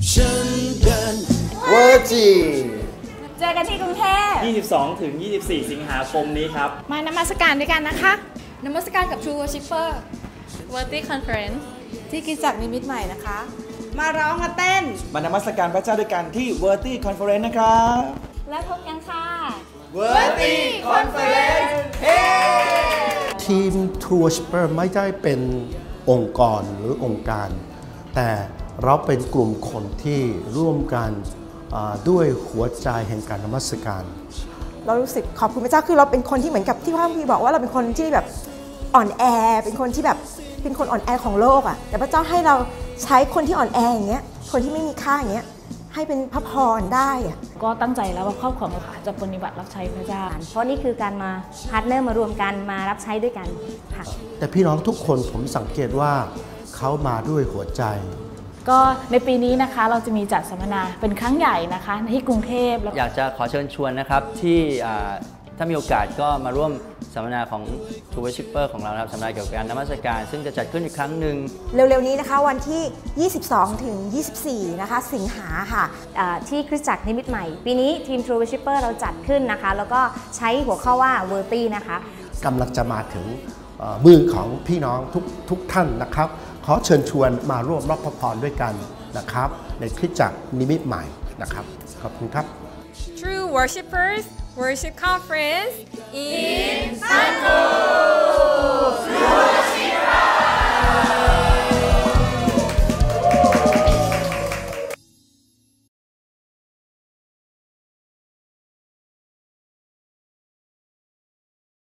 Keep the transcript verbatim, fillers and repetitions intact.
ฉันกันเวอร์จีเจอกันที่กรุงเทพยี่สิบสองถึงยี่สิบสี่ สิงหาคมนี้ครับมานมัสการด้วยกันนะคะนมัสการกับ True Worshipper Worthy Conference ที่กิจจักรนิมิตใหม่นะคะมาร้องมาเต้นมานมัสการพระเจ้าด้วยกันที่ Worthy Conference นะครับและพบกันค่ะ Worthy Conference ทีม True Worshipper ไม่ได้เป็นองค์กรหรือองค์การแต่เราเป็นกลุ่มคนที่ร่วมกันด้วยหัวใจแห่งการนมัสการเรารู้สึกขอบคุณพระเจ้าคือเราเป็นคนที่เหมือนกับที่พระพี่บอกว่าเราเป็นคนที่แบบอ่อนแอเป็นคนที่แบบเป็นคนอ่อนแอของโลกอ่ะแต่พระเจ้าให้เราใช้คนที่อ่อนแออย่างเงี้ยคนที่ไม่มีค่าอย่างเงี้ยให้เป็นพระพรได้อ่ะก็ตั้งใจแล้วว่าครอบครัวเราค่ะจะปฏิบัติรับใช้พระเจ้าเพราะนี่คือการมาพาร์ทเนอร์มารวมกันมารับใช้ด้วยกันค่ะแต่พี่น้องทุกคนผมสังเกตว่าเขามาด้วยหัวใจก็ในปีนี้นะคะเราจะมีจัดสัมมนาเป็นครั้งใหญ่นะคะที่กรุงเทพอยากจะขอเชิญชวนนะครับที่ถ้ามีโอกาสก็มาร่วมสัมมนาของ True Worshipper ของเรานะครับสัมมนาเกี่ยวกับการนมัสการซึ่งจะจัดขึ้นอีกครั้งหนึ่งเร็วๆนี้นะคะวันที่ ยี่สิบสองถึงยี่สิบสี่ นะคะสิงหาค่ะที่คริสตจักรนิมิตใหม่ปีนี้ทีม True Worshipper เราจัดขึ้นนะคะแล้วก็ใช้หัวข้อว่า Worthy นะคะกำลังจะมาถึงมือของพี่น้องทุกทุกท่านนะครับขอเชิญชวนมาร่วมรับพระพรด้วยกันนะครับในคริสตจักรนิมิตใหม่นะครับขอบคุณครับ True Worshipers Worship Conference in Santo